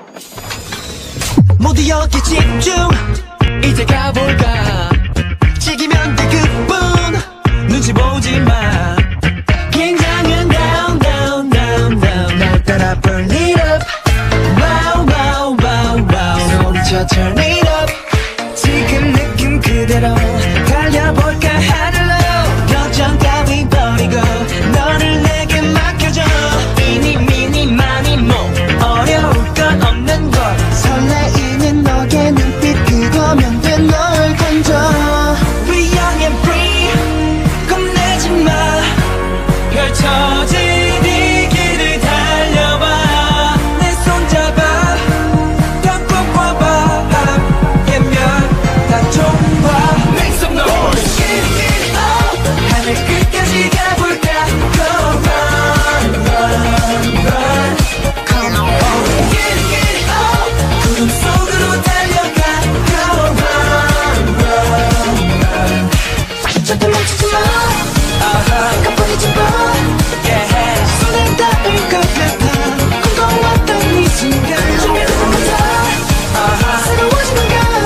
모두 여기 집중 이제 가볼까 즐기면 돼 그뿐 눈치 보지마 긴장은 down down down down 날 따라 burn it up wow wow wow wow 소리쳐 turn it up 지금 느낌 그대로 달려볼까 하늘로 걱정 따위 버리고 너를 내게 맡겨줘 이니 미니 마니 뭐 어려울 건 없는 걸 설레이는 너의 눈빛 그거면 돼 널 던져 We young and free 겁내지 마 펼쳐진 이 길을 달려봐 내 손잡아 더 꼭 와봐 깨면 다 좋아 Make some noise Get it, get it up 하늘 끝까지 가볼까 Go run, run, run Come on Get it, get it up 구름 속으로 달려가 Go run, run, run 절대 멈추지 마 가버리지 마 손에 닿을 것 같아 궁금했던 이 순간 준비되는 거다 새로워지는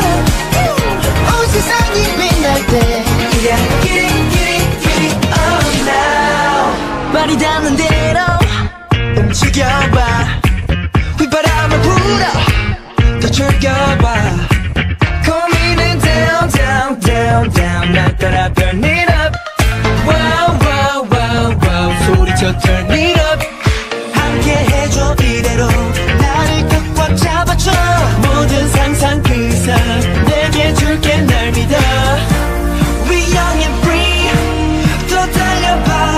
온 세상이 빛날 때 Yeah, get it, get it, get it up now 발이 닿는 대로 움직여봐 휘바람을 불어 더 즐겨봐 고민은 down, down, down, down 날 따라 burn it up Wow, wow, wow, wow 소리쳐 turn it up 함께 해줘 이대로 나를 꽉꽉 잡아줘 모든 상상 그 이상 내게 줄게 날 믿어 We young and free 또 달려봐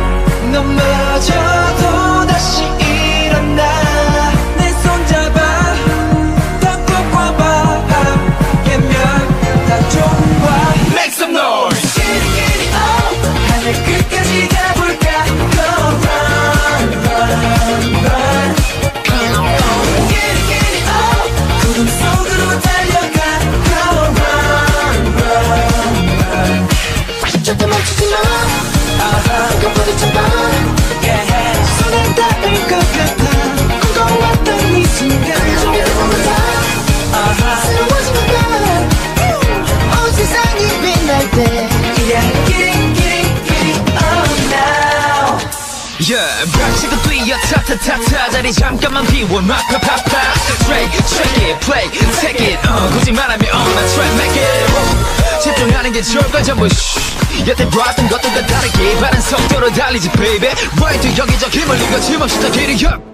넘어져도 다시 일어나 내 손잡아 더 꼭 와봐 깨면 다 좋아 Make some noise Get it, get it up 하늘 끝까지 가볼까 Go run, run, run Come on Get it, get it up 구름 속으로 달려가 Go run, run, run 절대 멈추지 마 가버리지 마 손에 닿을 것 같아 궁금했던 이 순간 준비되는 거다 새로워지는 건 온 세상이 빛날 때 Yeah, get it, get it, get it up now Yeah, 벽치고 뛰어 타타타타 자리 잠깐만 비워 마카 파파 Straight, check it, play, take it 굳이 말하면 on the track, make it 집중하는 게 좋을 걸 전부 여태 봤던 것들과 다르게 빠른 속도로 달리지 baby Right to 여기저기 멀리 거침없이 더 길이 up